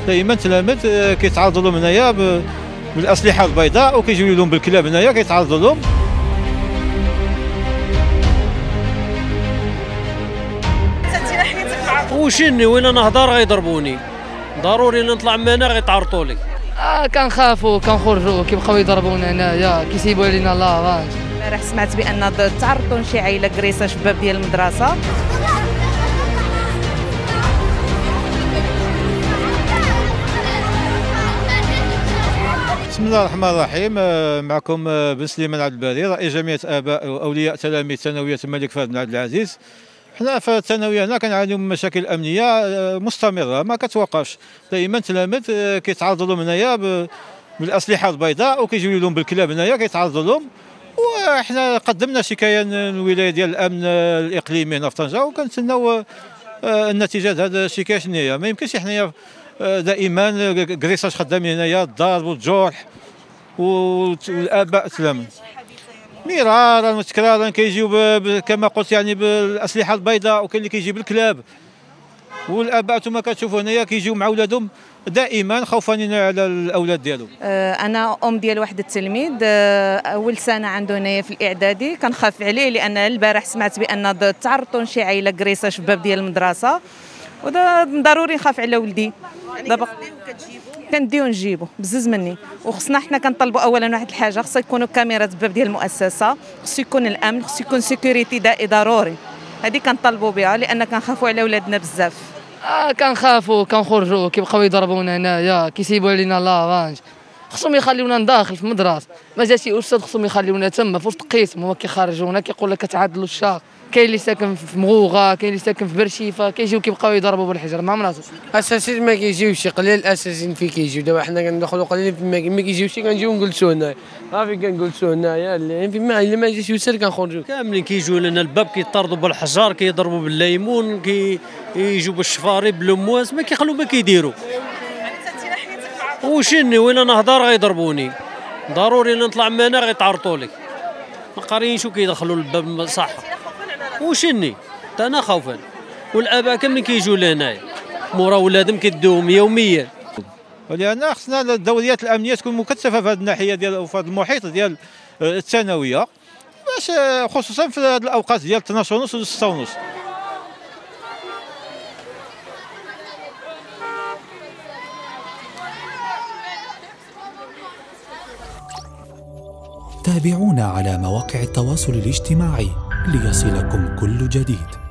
دائما تلاميذ كيتعرضوا لهم هنايا بالاسلحه البيضاء وكيجيو لهم بالكلاب هنايا كيتعرضوا لهم. وشني وين نهضر غيضربوني، ضروري نطلع من هنا غيتعرطوا لي. كنخافوا كنخرجوا كيبقاو يضربونا هنايا كيسيبوا علينا لافاج. امبارح سمعت بان تعرضوا لشي عائله كريسه شباب ديال المدرسه. بسم الله الرحمن الرحيم. معكم بن سليمان عبد الباري رئيس جمعيه اباء واولياء تلاميذ ثانويه الملك فهد بن عبد العزيز. حنا في الثانويه هنا كنعانيو من مشاكل امنيه مستمره ما كتوقفش. دائما تلاميذ كيتعرضوا لهم هنايا بالاسلحه البيضاء وكيجيو لهم بالكلاب هنايا كيتعرضوا لهم. وحنا قدمنا شكايه للولايه ديال الامن الاقليمي هنا في طنجه وكنتسناو النتيجه هذه الشكايه شنو هي. ما يمكنش حنايا دائما كريساج خدامين هنايا الضرب والجرح والاباء تلاميذ مرارا وتكرارا كيجيو كما قلت يعني بالاسلحه البيضاء وكاين اللي كيجي بالكلاب. والاباء نتوما كتشوفوا هنايا كيجيو مع ولادهم دائما خوفانين على الاولاد ديالهم. انا ام ديال واحد التلميذ اول سنه عنده هنايا في الاعدادي كنخاف عليه لان البارح سمعت بان تعرضوا لشي عائله كريسه شباب ديال المدرسه ضروري نخاف على ولدي. دابا كنديو نجيبو بزز مني وخصنا حنا كنطلبوا اولا واحد الحاجه خصها يكونوا كاميرات باب ديال المؤسسه خصو يكون الامن خصو يكون سيكوريتي ضروري. هذه كنطلبوا بها لان كنخافوا على ولادنا بزاف. كنخافوا كنخرجوا كيبقاو يضربونا هنايا كيسيبوا علينا لافاج. خصهم يخليونا نداخل في المدرسه ما جا شي استاذ خصهم يخليونا تما في وسط قسم هما كيخرجونا كيقول لك كتعادلوا الشهر. كاين اللي ساكن في مغوغه كاين اللي ساكن في برشيفه كيجيو كيبقاو يضربوا بالحجر ما عمرها اساسيين ما كيجيوش قليل الاساسيين فين كيجيو. دابا حنا كندخلوا قليل ما كيجيوش كنجيو نجلسوا هنايا صافي كنجلسوا هنايا الا ما جاش يسر كنخرجوا كاملين كيجيو لنا الباب كيطردوا بالحجار كيضربوا بالليمون كيجيو بالشفاري بالمواس ما كيخلوا ما كيديروا. وشني وين نهضر غيضربوني، ضروري نطلع من هنا غيتعرطوا لي. ما قاريين شو كيدخلوا الباب صح. وشني انا خوفا والاباء كاملين كيجيو لهنايا مورا ولادهم كيدوهم يوميا. ولان خصنا الدوريات الامنيه تكون مكثفه في هذه الناحيه ديال في هذا المحيط ديال الثانويه باش خصوصا في هذه الاوقات ديال 12:30 و 6:30. تابعونا على مواقع التواصل الاجتماعي ليصلكم كل جديد.